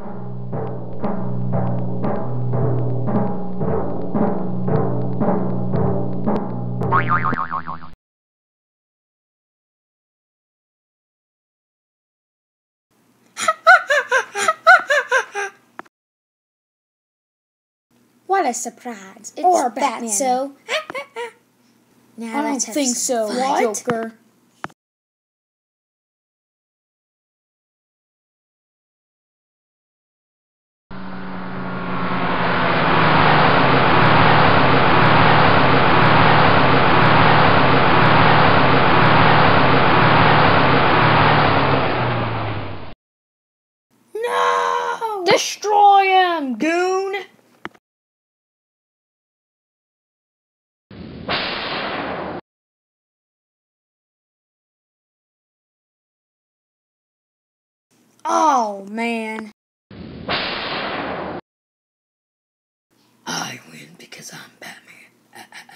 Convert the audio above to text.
What a surprise. It's Or Batman. Batso. Now I let's don't have think some so, fun. Joker. No! Destroy him, goon! Oh, man. I win because I'm Batman.